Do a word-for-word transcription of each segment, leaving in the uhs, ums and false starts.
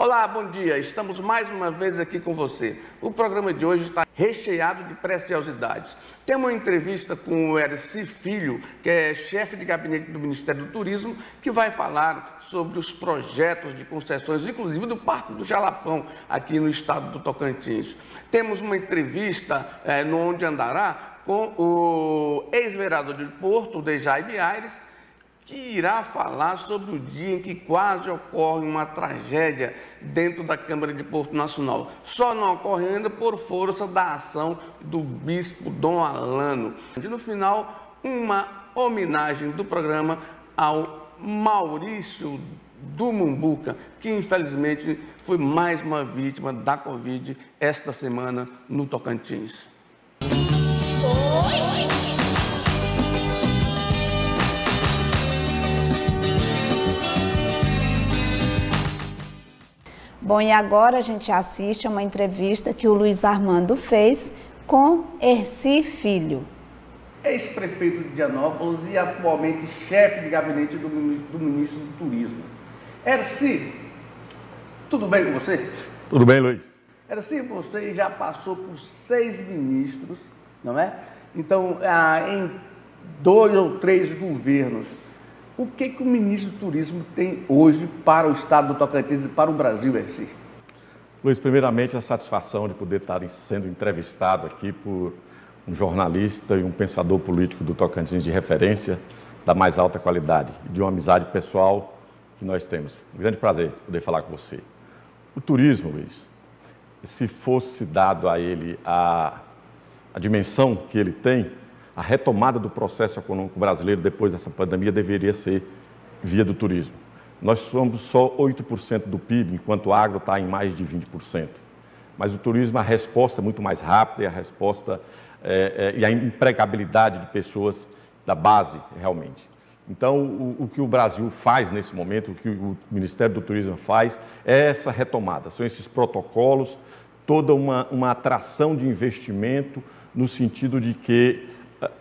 Olá, bom dia. Estamos mais uma vez aqui com você. O programa de hoje está recheado de preciosidades. Tem uma entrevista com o Erci Filho, que é chefe de gabinete do Ministério do Turismo, que vai falar sobre os projetos de concessões, inclusive do Parque do Jalapão, aqui no estado do Tocantins. Temos uma entrevista é, no Onde Andará com o ex-vereador de Porto, Dejaime Aires, que irá falar sobre o dia em que quase ocorre uma tragédia dentro da Câmara de Porto Nacional. Só não ocorre ainda por força da ação do bispo Dom Alano. E no final, uma homenagem do programa ao Maurício do Mumbuca, que infelizmente foi mais uma vítima da Covid esta semana no Tocantins. Oi! Bom, e agora a gente assiste a uma entrevista que o Luiz Armando fez com Erci Filho. Ex-prefeito de Dianópolis e atualmente chefe de gabinete do, do ministro do Turismo. Erci, tudo bem com você? Tudo bem, Luiz. Erci, você já passou por seis ministros, não é? Então, ah, em dois ou três governos. O que, que o ministro do Turismo tem hoje para o estado do Tocantins e para o Brasil, Erci? Luiz, primeiramente, a satisfação de poder estar sendo entrevistado aqui por um jornalista e um pensador político do Tocantins de referência da mais alta qualidade e de uma amizade pessoal que nós temos. Um grande prazer poder falar com você. O turismo, Luiz, se fosse dado a ele a, a dimensão que ele tem, a retomada do processo econômico brasileiro depois dessa pandemia deveria ser via do turismo. Nós somos só oito por cento do P I B, enquanto o agro está em mais de vinte por cento. Mas o turismo, a resposta é muito mais rápida e a resposta é, é, e a empregabilidade de pessoas da base, realmente. Então, o, o que o Brasil faz nesse momento, o que o Ministério do Turismo faz, é essa retomada. São esses protocolos, toda uma, uma atração de investimento no sentido de que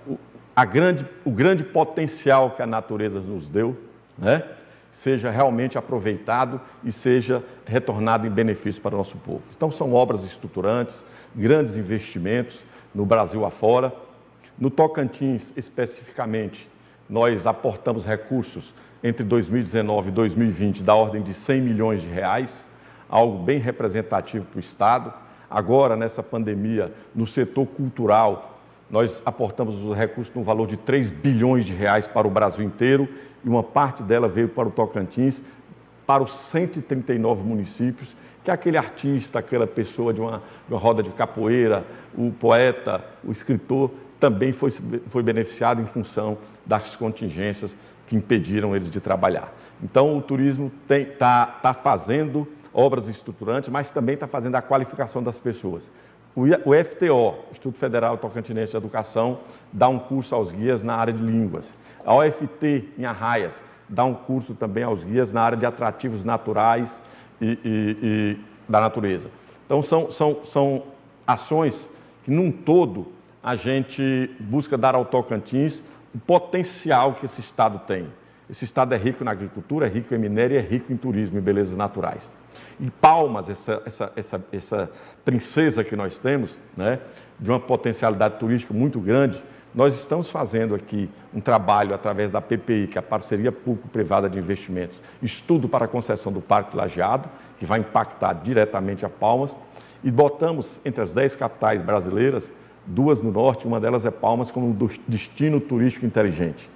A grande, o grande potencial que a natureza nos deu, né, seja realmente aproveitado e seja retornado em benefício para o nosso povo. Então, são obras estruturantes, grandes investimentos no Brasil afora. No Tocantins, especificamente, nós aportamos recursos entre dois mil e dezenove e dois mil e vinte da ordem de cem milhões de reais, algo bem representativo para o Estado. Agora, nessa pandemia, no setor cultural, nós aportamos os recursos no valor de três bilhões de reais para o Brasil inteiro e uma parte dela veio para o Tocantins, para os cento e trinta e nove municípios, que aquele artista, aquela pessoa de uma, de uma roda de capoeira, o poeta, o escritor, também foi, foi beneficiado em função das contingências que impediram eles de trabalhar. Então, o turismo está tá fazendo obras estruturantes, mas também está fazendo a qualificação das pessoas. O F T O, Instituto Federal Tocantinense de Educação, dá um curso aos guias na área de línguas. A O F T, em Arraias, dá um curso também aos guias na área de atrativos naturais e, e, e da natureza. Então, são, são, são ações que, num todo, a gente busca dar ao Tocantins o potencial que esse estado tem. Esse estado é rico na agricultura, é rico em minério e é rico em turismo e belezas naturais. E Palmas, essa, essa, essa, essa princesa que nós temos, né, de uma potencialidade turística muito grande, nós estamos fazendo aqui um trabalho através da P P I, que é a Parceria Público-Privada de Investimentos, estudo para a concessão do Parque Lajeado, que vai impactar diretamente a Palmas, e botamos entre as dez capitais brasileiras, duas no norte, uma delas é Palmas, como um destino turístico inteligente.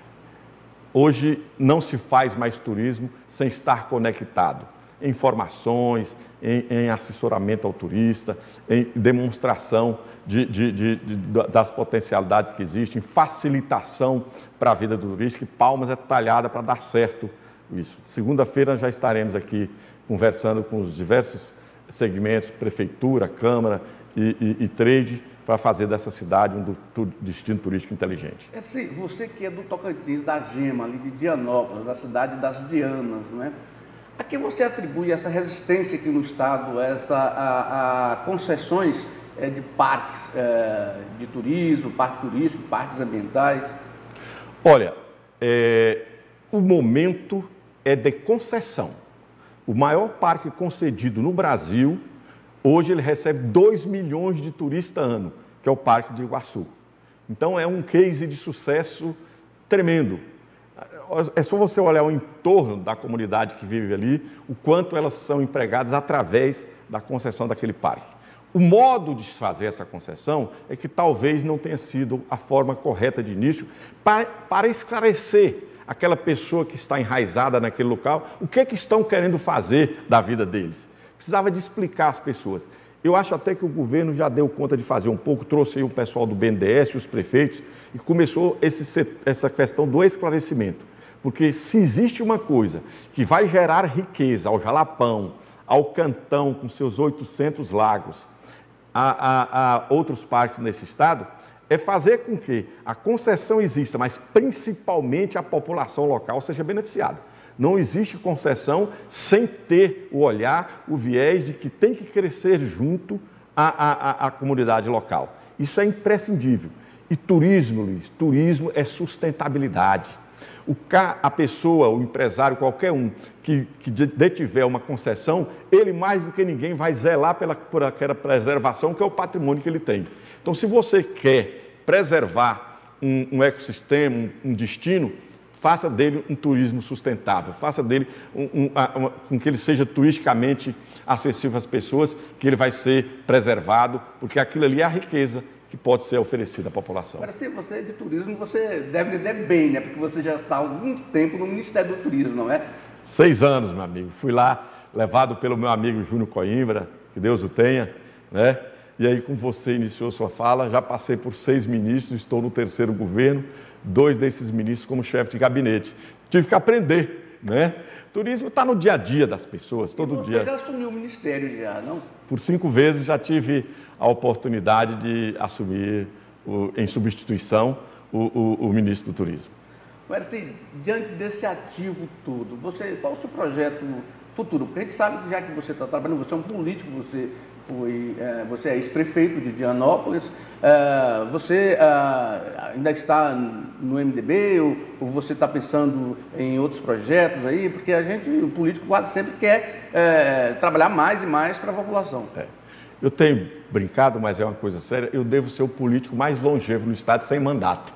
Hoje não se faz mais turismo sem estar conectado em informações, em, em assessoramento ao turista, em demonstração de, de, de, de, das potencialidades que existem, facilitação para a vida do turista, que Palmas é talhada para dar certo isso. Segunda-feira já estaremos aqui conversando com os diversos segmentos, prefeitura, câmara e, e, e trade, para fazer dessa cidade um do, destino turístico inteligente. É, sim, você que é do Tocantins, da Gema, ali de Dianópolis, da cidade das Dianas, né? A que você atribui essa resistência aqui no estado, essa, a, a concessões é, de parques é, de turismo, parque turístico, parques ambientais? Olha, é, o momento é de concessão. O maior parque concedido no Brasil, hoje ele recebe dois milhões de turistas ano, que é o Parque de Iguaçu. Então é um case de sucesso tremendo. É só você olhar o entorno da comunidade que vive ali, o quanto elas são empregadas através da concessão daquele parque. O modo de fazer essa concessão é que talvez não tenha sido a forma correta de início para, para esclarecer aquela pessoa que está enraizada naquele local, o que é que estão querendo fazer da vida deles. Precisava de explicar às pessoas. Eu acho até que o governo já deu conta de fazer um pouco, trouxe aí o pessoal do B N D E S, os prefeitos, e começou esse, essa questão do esclarecimento. Porque se existe uma coisa que vai gerar riqueza ao Jalapão, ao Cantão, com seus oitocentos lagos, a, a, a outros parques nesse estado, é fazer com que a concessão exista, mas principalmente a população local seja beneficiada. Não existe concessão sem ter o olhar, o viés de que tem que crescer junto à, à, à comunidade local. Isso é imprescindível. E turismo, Luiz, turismo é sustentabilidade. O, a pessoa, o empresário, qualquer um que, que detiver uma concessão, ele mais do que ninguém vai zelar pela, por aquela preservação que é o patrimônio que ele tem. Então, se você quer preservar um, um ecossistema, um, um destino, faça dele um turismo sustentável, faça dele um, um, um, com que ele seja turisticamente acessível às pessoas, que ele vai ser preservado, porque aquilo ali é a riqueza que pode ser oferecida à população. Agora, se você é de turismo, você deve lidar bem, né? Porque você já está há algum tempo no Ministério do Turismo, não é? Seis anos, meu amigo. Fui lá, levado pelo meu amigo Júnior Coimbra, que Deus o tenha, né? E aí, como você iniciou sua fala, já passei por seis ministros, estou no terceiro governo, dois desses ministros como chefe de gabinete. Tive que aprender, né? Turismo está no dia a dia das pessoas, todo e você dia. Você já assumiu o ministério já, não? Por cinco vezes já tive a oportunidade de assumir, o, em substituição, o, o, o ministro do Turismo. Mas assim, diante desse ativo todo, você, qual é o seu projeto futuro? Porque a gente sabe que já que você está trabalhando, você é um político, você, foi, é, você é ex-prefeito de Dianópolis, é, você é, ainda está no M D B ou, ou você está pensando em outros projetos aí? Porque a gente, o político quase sempre quer é, trabalhar mais e mais para a população. É. Eu tenho brincado, mas é uma coisa séria, eu devo ser o político mais longevo no estado sem mandato.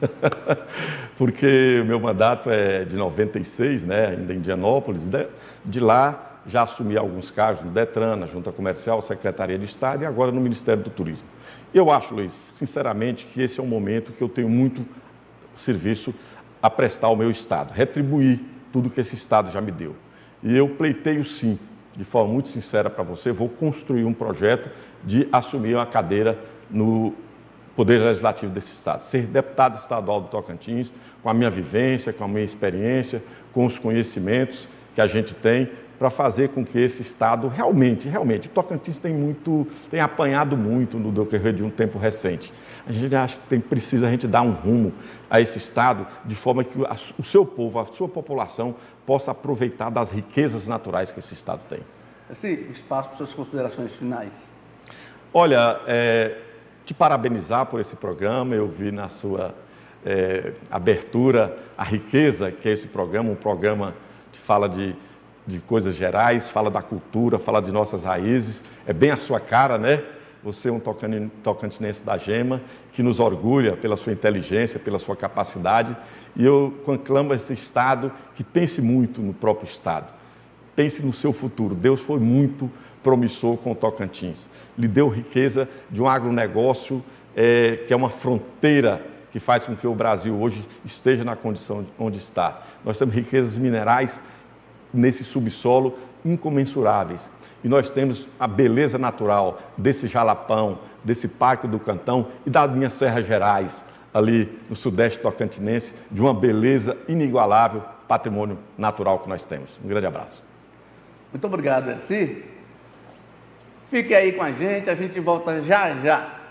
Porque o meu mandato é de noventa e seis, né, ainda em Dianópolis, de lá já assumi alguns cargos no Detran, na Junta Comercial, Secretaria de Estado e agora no Ministério do Turismo. Eu acho, Luiz, sinceramente, que esse é um momento que eu tenho muito serviço a prestar ao meu estado, retribuir tudo que esse estado já me deu. E eu pleiteio sim, de forma muito sincera para você, vou construir um projeto de assumir uma cadeira no Poder Legislativo desse estado, ser deputado estadual do Tocantins, com a minha vivência, com a minha experiência, com os conhecimentos que a gente tem, para fazer com que esse estado realmente, realmente, o Tocantins tem muito, tem apanhado muito no decorrer de um tempo recente. A gente acha que tem, precisa a gente dar um rumo a esse estado, de forma que a, o seu povo, a sua população, possa aproveitar das riquezas naturais que esse estado tem. Esse espaço para suas considerações finais. Olha, é, te parabenizar por esse programa, eu vi na sua é, abertura a riqueza que é esse programa, um programa que fala de, de coisas gerais, fala da cultura, fala de nossas raízes, é bem a sua cara, né? Você é um tocantinense da gema, que nos orgulha pela sua inteligência, pela sua capacidade, e eu conclamo esse estado que pense muito no próprio estado, pense no seu futuro. Deus foi muito promissor com o Tocantins, lhe deu riqueza de um agronegócio é, que é uma fronteira que faz com que o Brasil hoje esteja na condição onde está. Nós temos riquezas minerais nesse subsolo incomensuráveis. E nós temos a beleza natural desse Jalapão, desse Parque do Cantão e da minha Serra Gerais, ali no sudeste tocantinense, de uma beleza inigualável, patrimônio natural que nós temos. Um grande abraço. Muito obrigado, Erci. Fique aí com a gente, a gente volta já já.